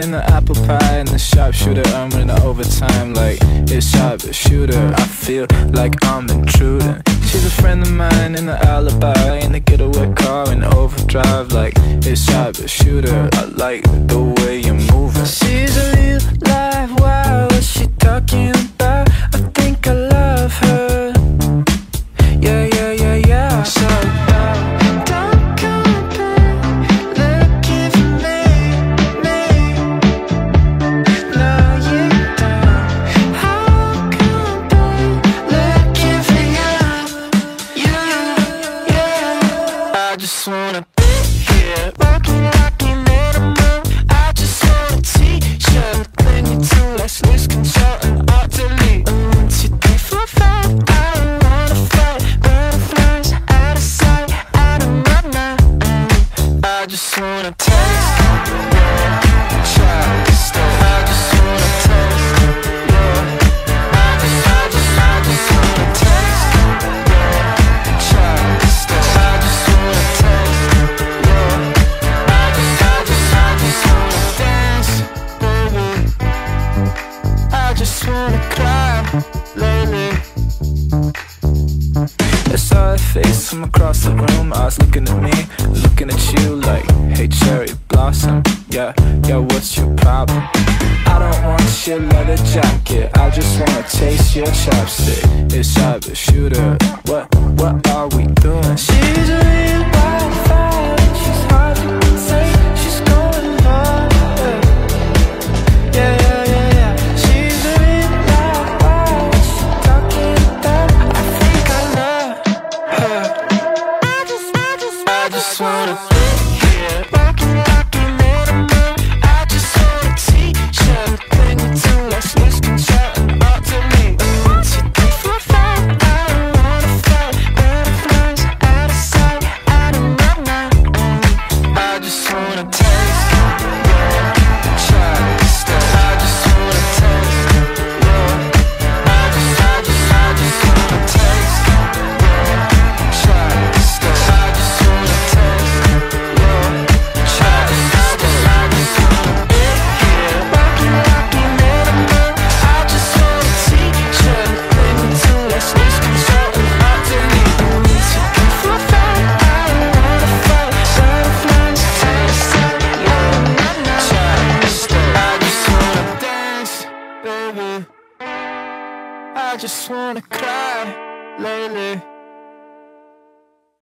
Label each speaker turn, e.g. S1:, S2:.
S1: in the apple pie and the sharpshooter. I'm in the overtime like it's sharpshooter. I feel like I'm intruding. She's a friend of mine in the alibi, in the getaway car in overdrive like it's sharpshooter. I like the way you're moving. She's a real life, wow, what's she talking about? I think I love her. Yeah, yeah, yeah, yeah. So don't come back looking for me. No, you don't. I'll come back looking for you. I just wanna be here, walking like you made a move. I just want a t-shirt, clinging to let's lose control and utterly. 1, 2, 3, 4, 5. I don't wanna fight butterflies out of sight, out of my mind. I just wanna taste your chapstick. I just wanna taste your. I just wanna taste your chapstick. I just wanna taste your. I just wanna dance, baby. I just wanna cry lately. I saw her face from across the room. I was looking at me, looking at you like, hey cherry blossom. Yeah, yeah, what's your problem? I don't want your leather jacket, I just wanna taste your chapstick. It's sharpshooter. What are we doing? She's a real wildfire, she's hard to contain. She's going hard. Yeah, yeah, yeah, yeah. She's a real wildfire, what's she talking about? I think I love her. I just wanna be here, walking like you made a move. I just want a t-shirt, clinging to let's lose control and utterly. 1, 2, 3, 4, 5. I don't wanna fight butterflies out of sight, out of my mind. I just wanna taste your chapstick. I just wanna taste your. I just wanna taste your chapstick. I just wanna taste your chapstick. I just wanna be here, walking like you made a move. I just want a t-shirt, clinging to let's lose control and utterly. 1, 2, 3, 4, 5. I don't wanna fight butterflies out of sight, out of my mind. I just wanna dance, baby. I just wanna cry lately.